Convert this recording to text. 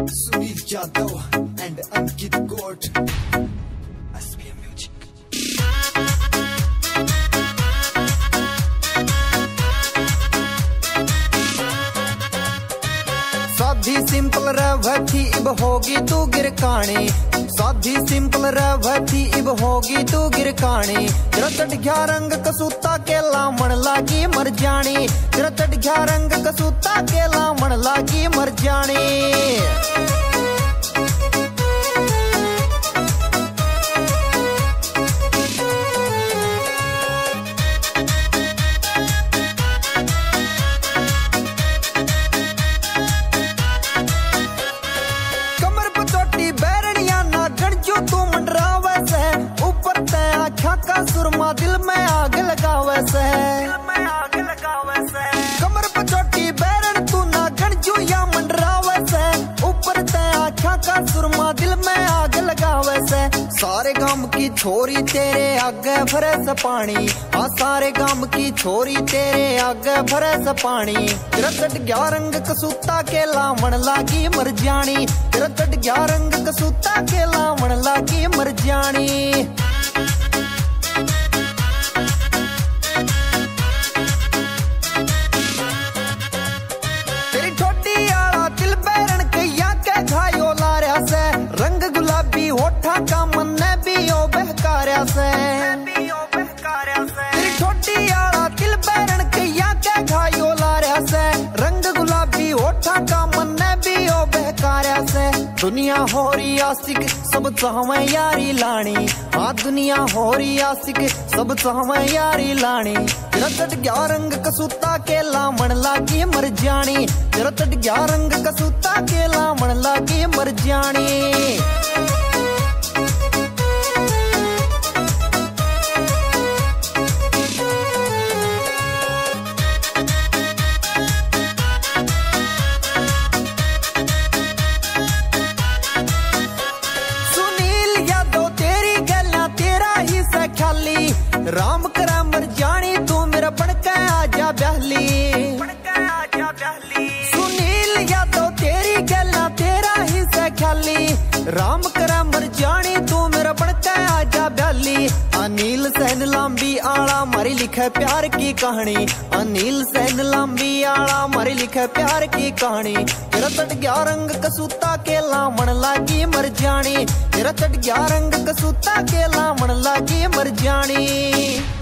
Sunil Yadav and Ankit Koth. SBM Music. साधी simple रहती इब होगी तू गिरकानी, साधी सिंपल रहती इब होगी तू गिरकानी। तेरा चढ़ गया रंग कसूता के लामण लागी मर जानी, तेरा चढ़ गया रंग कसूता के लामण लागी मर जानी। सुरमा दिल में आग लगावे से, कमर पे चोटी बैरन तू नागन जो या मंडरावे से। ऊपर ते आँखा का सुरमा दिल में आग लगावे से। सारे गांव की छोरी तेरे आगे भरे से पानी, हाँ सारे गांव की छोरी तेरे आगे भरे से पानी। तेरा चढ़ गया रंग कसूता के लामण लागी मर जानी, तेरा चढ़ गया रंग कसूता के लामण लागी मर जानी। रंग गुलाबी होठा का मन ने भी ओ बहकार्या से, तेरी ठोडी आला दिल बैरन कैया के घायो लार्या से। रंग गुलाबी होठा का मन ने भी ओ बहकार्या से। दुनिया हो रही आशिक सब चाहवे यारी लानी, हाँ दुनिया हो रही आशिक सब चाहवे यारी लानी। तेरा चढ़ गया रंग कसूता के लामण लागी मर जानी, तेरा चढ़ गया रंग कसूता के लामण लागी मर जानी। राम करा मर जानी तू मेरा बनके आजा बहली। सुनील यादव तेरी गल्ला तेरा ही से ख्याली, राम करा मर जानी तू मेरा बनके आजा बहली। अनिल सैन लांबी आला मारी लिखे प्यार की कहानी, अनिल सैन लांबी आला मारी लिखे प्यार की कहानी। तेरा चढ़ गया रंग कसूता के लामण लागी मर जानी, तेरा चढ़ गया रंग कसूता के लामण लागी मर जानी।